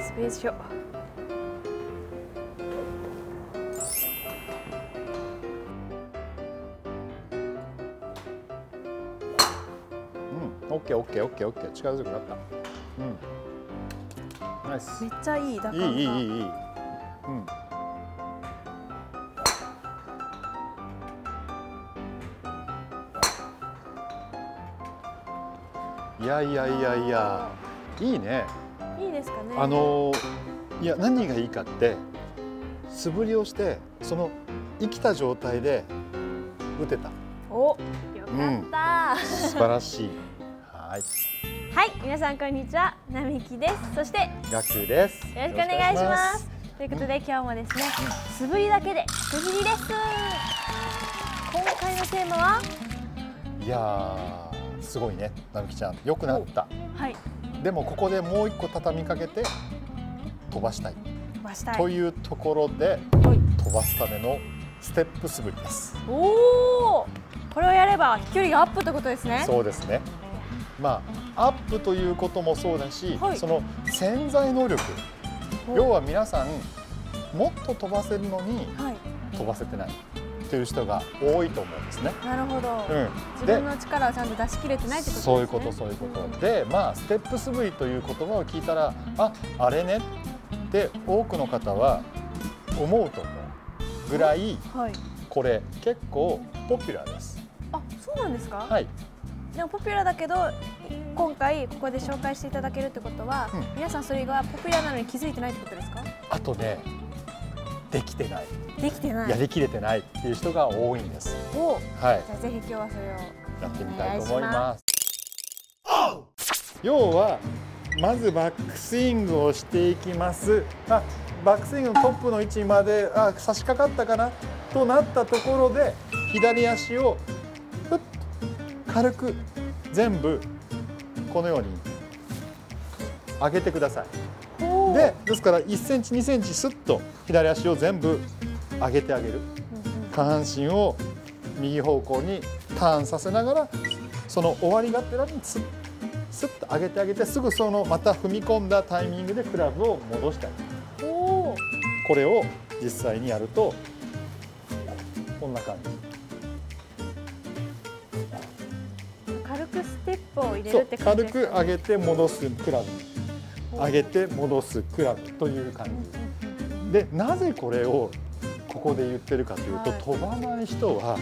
スペース表。 オッケーオッケーオッケーオッケー、力強くなった。ナイス。 めっちゃいい打感が。 いい。いや、いいね。 いいですかね。 いや、何がいいかって素振りをしてその生きた状態で打てた。 お、よかった。 素晴らしい。はい、 皆さんこんにちは、並木です。そしてガクです。 よろしくお願いします。ということで今日もですね、素振りだけで素振りレッスン。今回のテーマは、 いやー、すごいね、並木ちゃん、良くなった。 はい。 でもここでもう一個畳みかけて飛ばしたいというところで、飛ばすためのステップ素振りです。 おお、これをやれば飛距離がアップということですね。 そうですね。まあアップということもそうだし、 はい、 その潜在能力、要は皆さんもっと飛ばせるのに飛ばせてないという人が多いと思うんですね。 なるほど。自分の力をちゃんと出し切れてないってことですね。 そういうこと、そういうこと。で、まあステップ素振りという言葉を聞いたら、あれねって多くの方は思うと思うぐらい、これ結構ポピュラーです。 あ、そうなんですか。 はい。 でもポピュラーだけど、今回ここで紹介していただけるってことは、皆さんそれがポピュラーなのに気づいてないってことですか。 あとね、できてない、やりきれてないっていう人が多いんです。はい。 じゃあぜひ今日はそれをやってみたいと思います。要はまずバックスイングをしていきます。バックスイングのトップの位置まで差し掛かったかなとなったところで、左足をふっと軽く全部このように上げてください。ですから1センチ2センチスッと左足を全部上げてあげる。下半身を右方向にターンさせながら、その終わりがてらにスッと上げてあげて、すぐそのまた踏み込んだタイミングでクラブを戻してあげる。これを実際にやるとこんな感じ。 軽くステップを入れるって感じですか。 軽く上げて戻すクラブ、上げて戻すクラブという感じで、なぜこれをここで言ってるかというと、飛ばない人は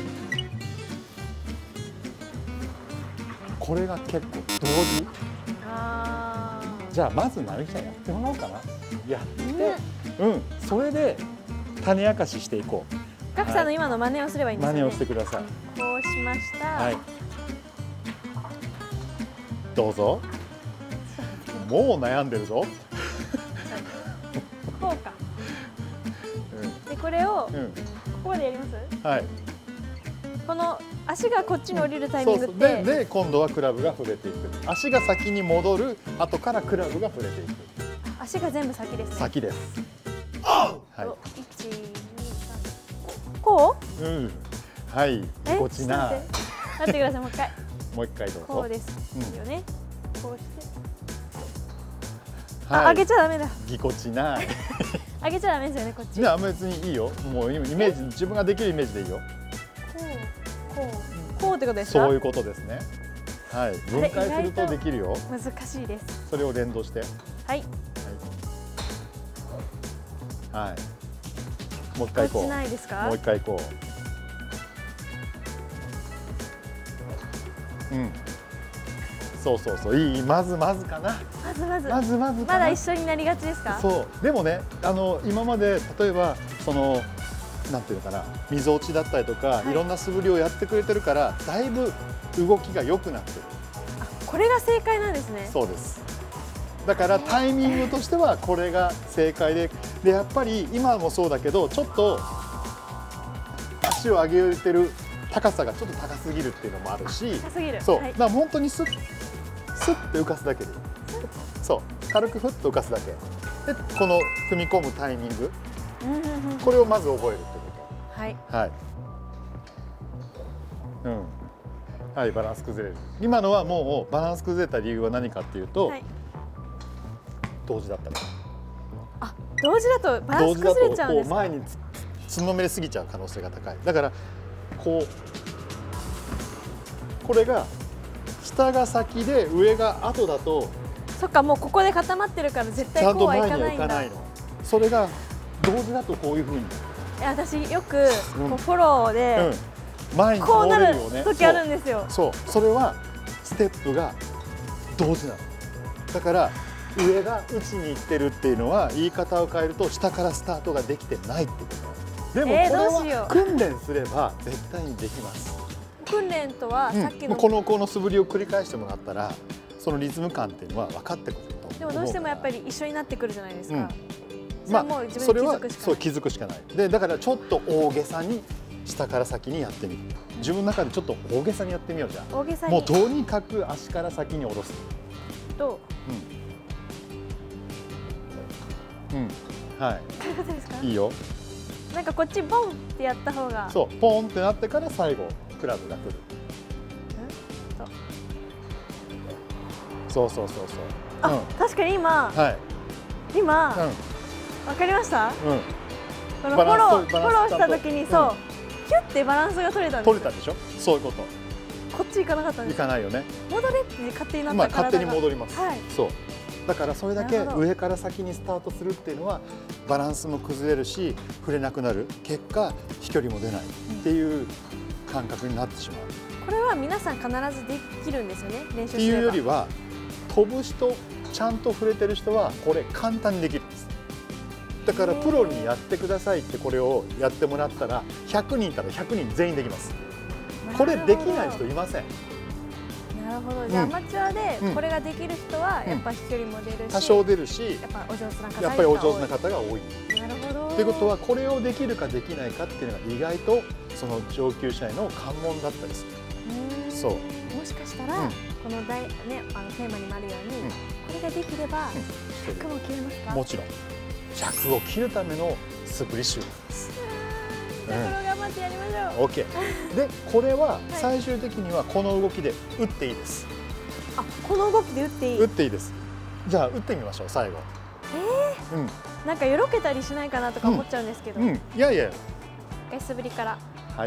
これが結構同時。じゃあまず並木ちゃんやってもらおうかな。やって、それで種明かししていこう。 ガクさんの今の真似をすればいいんですよね。 真似をしてください。 こうしました。はい。 どうぞ。もう悩んでるぞ。 こうか。でこれをここまでやります。はい。この足がこっちに降りるタイミングってで今度はクラブが触れていく。足が先に戻る、後からクラブが触れていく。 足が全部先ですね。 先です。 はい。1、2、3。こう？ はい。ぎこちな。 待ってください、もう一回。 もう一回どうぞ。 こうですよね。こうして。上げちゃダメだ。 ぎこちな。 上げちゃダメですよね、こっち。 いや、別にいいよ。もうイメージ、自分ができるイメージでいいよ。 こうってことですか。 そういうことですね。はい。分解するとできるよ。 難しいです。 それを連動して。 はい。 はい。もう一回こう。もう一回こう。そう、いい、まずかな。 まだ一緒になりがちですか。 そう、でもね、今まで例えばなんていうのかな、みぞおちだったりとか、いろんな素振りをやってくれてるから、だいぶ動きが良くなってる。 これが正解なんですね。 そうです。だからタイミングとしてはこれが正解で、やっぱり今もそうだけど、ちょっと足を上げてる高さがちょっと高すぎるっていうのもあるし、そう、だから本当にスッて浮かすだけでいい。そう、軽くふっと浮かすだけで、この踏み込むタイミング、これをまず覚えるってこと。はい、バランス崩れる。今のはもうバランス崩れた理由は何かっていうと、同時だったから。 あ、同時だとバランス崩れちゃうんですか。 前につんのめりすぎちゃう可能性が高い。だからこれが下が先で上が後だと、 そっか、もうここで固まってるから絶対こうはいかないんだ。 それが同時だとこういうふうに。 私よくこうフォローで前にこうなる時あるんですよ。 そう、それはステップが同時なの。だから上が打ちにいってるっていうのは、言い方を変えると下からスタートができてないってことなんです。でもこれは訓練すれば絶対にできます。 訓練とはさっきのこの素振りを繰り返してもらったら、そのリズム感っていうのは分かってくると思う。 でもどうしてもやっぱり一緒になってくるじゃないですか。 それはそう気づくしかない。でだからちょっと大げさに下から先にやってみる。自分の中でちょっと大げさにやってみよう。じゃあ大げさにもうとにかく足から先に下ろすと、 はい。 そういうことですか。 いいよ。 なんかこっちボンってやった方が、 そうポンってなってから最後クラブが来る。そう。 あ、確かに今わかりました。このフォローした時にそうキュッてバランスが取れたんです。 取れたでしょ。そういうこと。 こっち行かなかったんです。 行かないよね。 戻れって勝手になったから。 勝手に戻ります。 はい。 そう。だからそれだけ上から先にスタートするっていうのはバランスも崩れるし、振れなくなる、結果飛距離も出ないっていう感覚になってしまう。 これは皆さん必ずできるんですよね、練習すれば。っていうよりは飛ぶ人、ちゃんと振れてる人はこれ簡単にできるんです。だからプロにやってくださいってこれをやってもらったら、100人いたら100人全員できます。これできない人いません。 なるほど。じゃあアマチュアでこれができる人はやっぱ飛距離も出るし、 多少出るし、 やっぱお上手な方が多い。 やっぱりお上手な方が多い。 なるほど。 ということはこれをできるかできないかっていうのが意外とその上級者への関門だったりする。そう。 もしかしたらこのテーマにもあるように、これができれば100も切れますか？ もちろん。100を切るための素振り集なんです。 じゃあこれを頑張ってやりましょう。 OK でこれは最終的にはこの動きで打っていいです。 あ、この動きで打っていい？ 打っていいです。じゃあ打ってみましょう最後。 なんかよろけたりしないかなとか思っちゃうんですけど。 いやいや。 素振りから。 はい。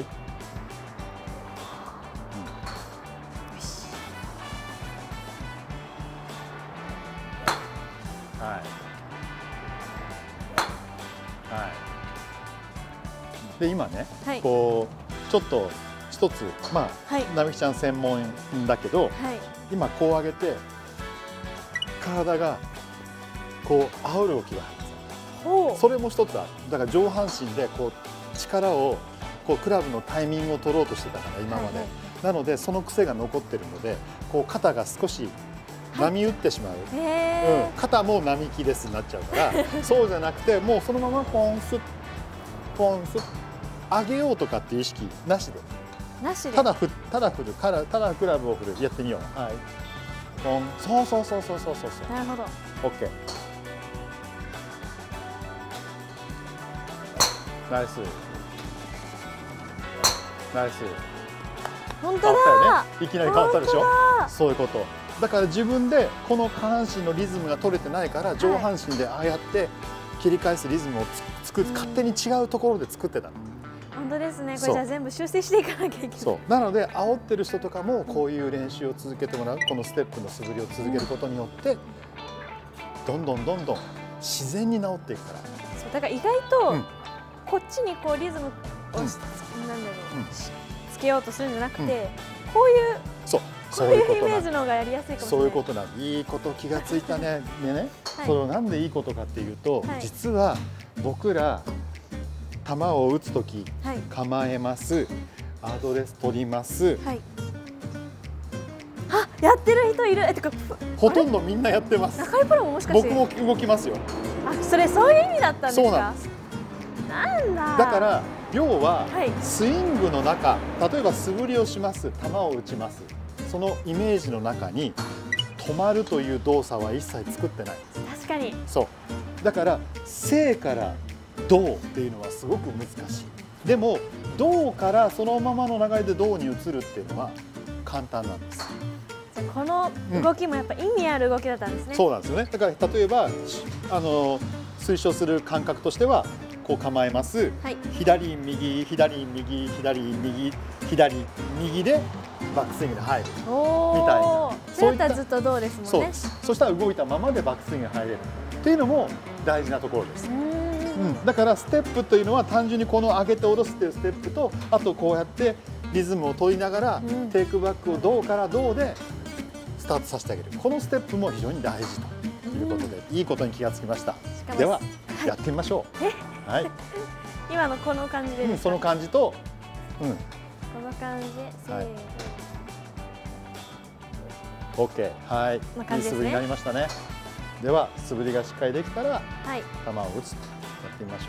で今ね、こうちょっと一つ並木ちゃん専門だけど、今こう上げて体がこう煽る動きがある。それも一つある。だから上半身でこう力をこうクラブのタイミングを取ろうとしてたから今まで。なのでその癖が残ってるので、こう肩が少し波打ってしまう。肩も並木ですになっちゃうから、そうじゃなくてもうそのままポンスッポンスッ上げようとかっていう意識なしで、ただ振る、ただクラブを振る、やってみよう。はい。ポン、そう。 なるほど。 オッケー。ナイス。ナイス。 本当だ。 いきなり変わったでしょ。そういうこと。だから自分でこの下半身のリズムが取れてないから、上半身でああやって切り返すリズムを勝手に違うところで作ってたの。 本当ですね。これじゃあ全部修正していかなきゃいけない。 そう。なので煽ってる人とかもこういう練習を続けてもらう、このステップの素振りを続けることによって、どんどん自然に治っていくから。 そう、だから意外とこっちにこうリズムをつけようとするんじゃなくて、こういうこういうイメージの方がやりやすいかもしれない。 そういうことなんで、いいこと気がついたね。でね、それなんでいいことかっていうと、実は僕ら球を打つとき構えます、アドレス取ります。 あ、やってる人いる。てかほとんどみんなやってます。 中井プロももしかして。 僕も動きますよ。 あ、そういう意味だったんですか。 そうなんです。 なんだ。 だから要はスイングの中、例えば素振りをします、球を打ちます。そのイメージの中に止まるという動作は一切作ってないんです。 確かに。 そう。だから静から動っていうのはすごく難しい。でも動からそのままの流れで動に移るっていうのは簡単なんです。 じゃあこの動きもやっぱ意味ある動きだったんですね。 そうなんですよね。だから例えば推奨する感覚としてはこう構えます、はい、左右左右左右左右でバックスイングに入るみたいな。 そういったらずっとどうですもんね。 そうです。そしたら動いたままでバックスイングに入れるっていうのも大事なところです。だからステップというのは単純にこの上げて下ろすっていうステップと、あとこうやってリズムを取りながら、テイクバックをどうからどうでスタートさせてあげる、このステップも非常に大事ということで、いいことに気がつきました。では、やってみましょう。はい、 今のこの感じでその感じと、 この感じでせーの、 OK、はい、いい素振りになりましたね。では素振りがしっかりできたら、球を打つとやってみましょ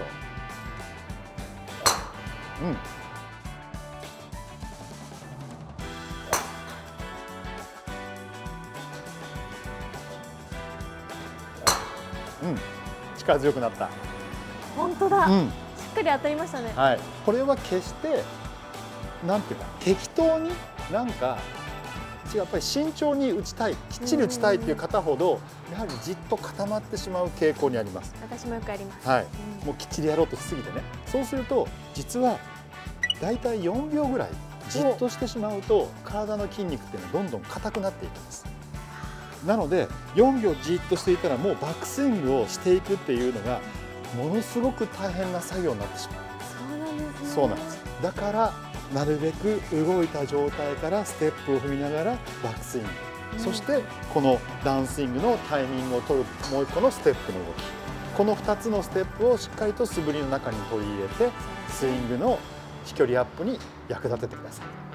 う。力強くなった。 本当だ。しっかり当たりましたね。 はい。これは決してなんていうか適当になんかやっぱり慎重に打ちたい、きっちり打ちたいっていう方ほどやはりじっと固まってしまう傾向にあります。 私もよくあります。 はい。もうきっちりやろうとしすぎてね。そうすると実はだいたい4秒ぐらいじっとしてしまうと体の筋肉っていうのはどんどん硬くなっていくんです。なので4秒じっとしていたらもうバックスイングをしていくっていうのがものすごく大変な作業になってしまう。 そうなんですね。 そうなんです。だからなるべく動いた状態からステップを踏みながらバックスイング、そしてこのダウンスイングのタイミングを取るもう一個のステップの動き、この2つのステップをしっかりと素振りの中に取り入れてスイングの飛距離アップに役立ててください。